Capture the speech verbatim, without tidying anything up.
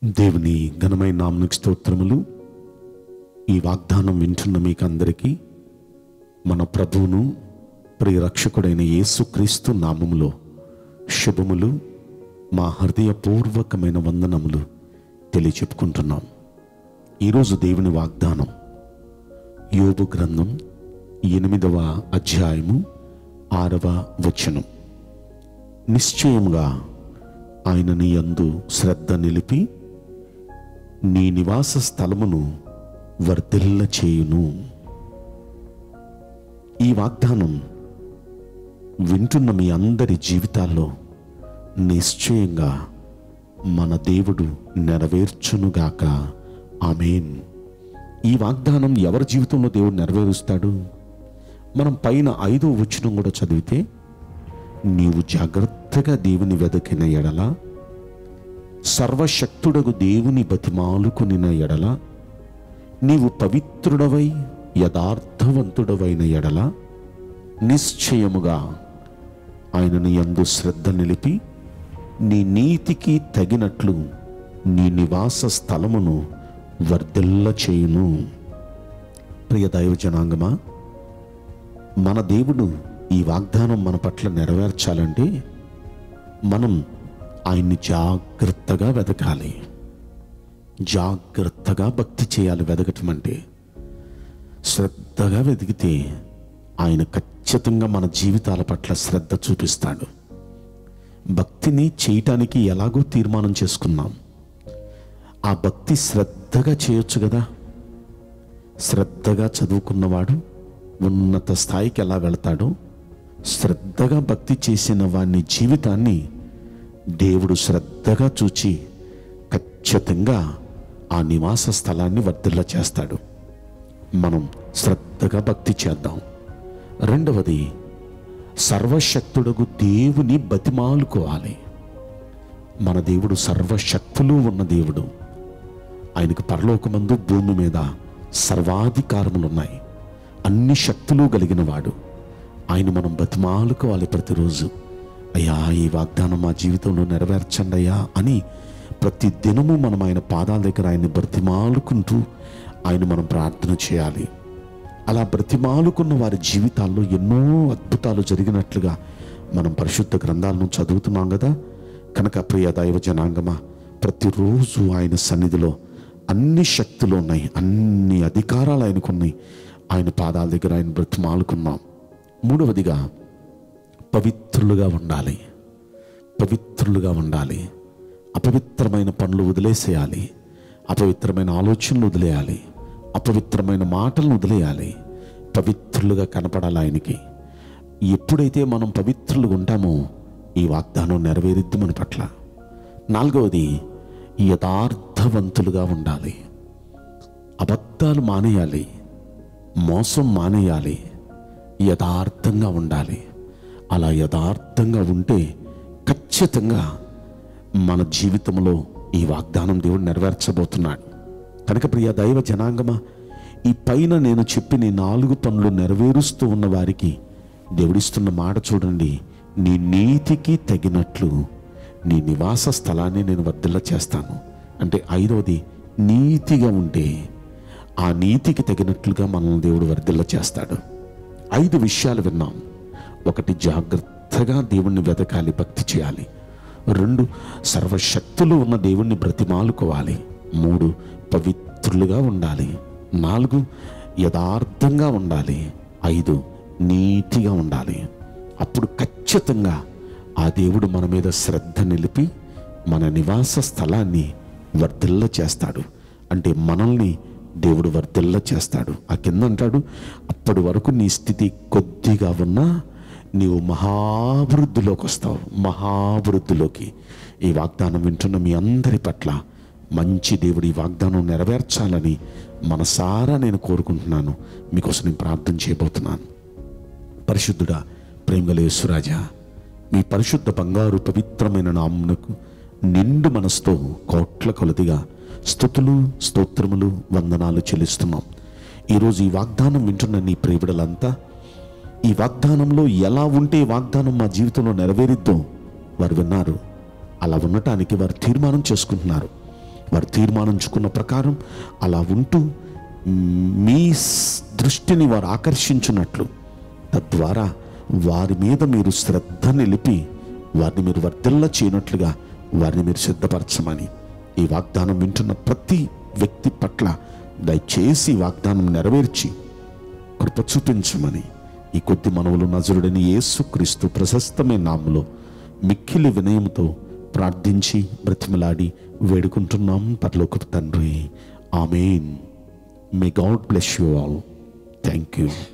దేవుని ఘనమైన నామమునకు స్తోత్రములు. ఈ వాగ్దానం వింటున్న మీకు అందరికీ మన ప్రభువును ప్రియ రక్షకుడైన యేసుక్రీస్తు నామములో శుభములు, మా హృదయపూర్వకమైన వందనములు తెలియచెప్పుకుంటున్నాం. ఈరోజు దేవుని వాగ్దానం యోబు గ్రంథం ఎనిమిదవ అధ్యాయము ఆరవ వచనం. నిశ్చయముగా ఆయన నీ యందు శ్రద్ధ నిలిపి నీ నివాస స్థలమును వర్ధిల్ల చేయును. ఈ వాగ్దానం వింటున్న మీ అందరి జీవితాల్లో నిశ్చయంగా మన దేవుడు నెరవేర్చునుగాక. ఆమేన్. ఈ వాగ్దానం ఎవరి జీవితంలో దేవుడు నెరవేరుస్తాడు? మనం పైన ఐదో వచనం కూడా చదివితే, నీవు జాగ్రత్తగా దేవుని వెదకిన ఎడల, సర్వశక్తుడగు దేవుని బతిమాలుకొనిన ఎడల, నీవు పవిత్రుడవై యథార్థవంతుడవైన ఎడల, నిశ్చయముగా ఆయన నీ యందు శ్రద్ధ నిలిపి నీ నీతికి తగినట్లు నీ నివాస స్థలమును వర్ధిల్ల చేయును. ప్రియ దైవ జనాంగమా, మన దేవుడు ఈ వాగ్దానం మన పట్ల నెరవేర్చాలంటే మనం ఆయన్ని జాగ్రత్తగా వెతకాలి, జాగ్రత్తగా భక్తి చేయాలి. వెతకటం అంటే శ్రద్ధగా వెతికితే ఆయన ఖచ్చితంగా మన జీవితాల పట్ల శ్రద్ధ చూపిస్తాడు. భక్తిని చేయటానికి ఎలాగో తీర్మానం చేసుకున్నాం, ఆ భక్తి శ్రద్ధగా చేయొచ్చు కదా. శ్రద్ధగా చదువుకున్నవాడు ఉన్నత స్థాయికి ఎలా వెళతాడో, శ్రద్ధగా భక్తి చేసిన వాని జీవితాన్ని దేవుడు శ్రద్ధగా చూచి ఖచ్చితంగా ఆ నివాస స్థలాన్ని వర్ధిల్ల చేస్తాడు. మనం శ్రద్ధగా భక్తి చేద్దాం. రెండవది, సర్వశక్తుడగు దేవుని బతిమాలుకోవాలి. మన దేవుడు సర్వశక్తులు ఉన్న దేవుడు. ఆయనకు పరలోకమందు భూమి మీద సర్వాధికారములు ఉన్నాయి. అన్ని శక్తులు కలిగిన వాడు. ఆయన మనం బతిమాలుకోవాలి ప్రతిరోజు. అయ్యా, ఈ వాగ్దానం మా జీవితంలో నెరవేర్చండి అయ్యా అని ప్రతి దినము మనం ఆయన పాదాల దగ్గర ఆయన్ని బ్రతిమాలుకుంటూ ఆయన మనం ప్రార్థన చేయాలి. అలా బ్రతిమాలుకున్న వారి జీవితాల్లో ఎన్నో అద్భుతాలు జరిగినట్లుగా మనం పరిశుద్ధ గ్రంథాలను చదువుతున్నాం కదా. కనుక ప్రియ దైవ జనాంగమా, ప్రతిరోజు ఆయన సన్నిధిలో అన్ని శక్తులు ఉన్నాయి, అన్ని అధికారాలు ఆయనకున్నాయి. ఆయన పాదాల దగ్గర ఆయన బ్రతిమాలుకున్నాం. మూడవదిగా, పవిత్రులుగా ఉండాలి. పవిత్రులుగా ఉండాలి. అపవిత్రమైన పనులు వదిలేసేయాలి. అపవిత్రమైన ఆలోచనలు వదిలేయాలి. అపవిత్రమైన మాటలను వదిలేయాలి. పవిత్రులుగా కనపడాలి ఆయనకి. ఎప్పుడైతే మనం పవిత్రులుగా ఉంటామో ఈ వాగ్దానం నెరవేరుద్ది మన పట్ల. నాలుగవది, యథార్థవంతులుగా ఉండాలి. అబద్ధాలు మానేయాలి, మోసం మానేయాలి, యథార్థంగా ఉండాలి. అలా యథార్థంగా ఉంటే ఖచ్చితంగా మన జీవితంలో ఈ వాగ్దానం దేవుడు నెరవేర్చబోతున్నాడు. కనుక ప్రియ దైవ జనాంగమా, ఈ పైన నేను చెప్పిన నాలుగు పనులు నెరవేరుస్తూ ఉన్న వారికి దేవుడిస్తున్న మాట చూడండి. నీ నీతికి తగినట్లు నీ నివాస స్థలాన్ని నేను వర్ధిల్ల చేస్తాను. అంటే ఐదవది, నీతిగా ఉంటే ఆ నీతికి తగినట్లుగా మనల్ని దేవుడు వర్ధిల్ల చేస్తాడు. ఐదు విషయాలు విన్నాం. ఒకటి, జాగ్రత్తగా దేవుణ్ణి వెతకాలి, భక్తి చేయాలి. రెండు, సర్వశక్తులు ఉన్న దేవుణ్ణి బ్రతిమాలుకోవాలి. మూడు, పవిత్రులుగా ఉండాలి. నాలుగు, యథార్థంగా ఉండాలి. ఐదు, నీతిగా ఉండాలి. అప్పుడు ఖచ్చితంగా ఆ దేవుడు మన మీద శ్రద్ధ నిలిపి మన నివాస స్థలాన్ని వర్ధిల్ల చేస్తాడు. అంటే మనల్ని దేవుడు వర్ధిల్ల చేస్తాడు. ఆ కింద అంటాడు, అప్పటి వరకు నీ స్థితి కొద్దిగా ఉన్నా నీవు మహాభివృద్ధిలోకి వస్తావు. మహాభివృద్ధిలోకి. ఈ వాగ్దానం వింటున్న మీ అందరి పట్ల మంచి దేవుడు ఈ వాగ్దానం నెరవేర్చాలని మనసారా నేను కోరుకుంటున్నాను. మీకోసం నేను ప్రార్థన చేయబోతున్నాను. పరిశుద్ధుడా, ప్రేమగల యేసురాజా, మీ పరిశుద్ధ బంగారు పవిత్రమైన నామమునకు నిండు మనసుతో కోట్ల కొలదిగా స్తుతులు, స్తోత్రములు, వందనాలు చెల్లిస్తున్నాం. ఈరోజు ఈ వాగ్దానం వింటున్న నీ ప్రియబిడలంతా ఈ వాగ్దానంలో ఎలా ఉంటే వాగ్దానం మా జీవితంలో నెరవేరిద్దో వారు విన్నారు. అలా ఉండటానికి వారు తీర్మానం చేసుకుంటున్నారు. వారు తీర్మానించుకున్న ప్రకారం అలా ఉంటూ మీ దృష్టిని వారు ఆకర్షించున్నట్లు, తద్వారా వారి మీద మీరు శ్రద్ధ నిలిపి వారిని మీరు వర్ధిల్ల చేయనట్లుగా వారిని మీరు సిద్ధపరచమని, ఈ వాగ్దానం వింటున్న ప్రతి వ్యక్తి పట్ల దయచేసి వాగ్దానం నెరవేర్చి కృప చూపించమని ఈ కొద్ది మనవులు నజరుడైన యేసుక్రీస్తు ప్రశస్తమైన నామములో మిక్కిలి వినయంతో ప్రార్థించి బ్రతిమలాడి వేడుకుంటున్నాం పరలోకపు తండ్రి. Amen. May God bless you all. Thank you.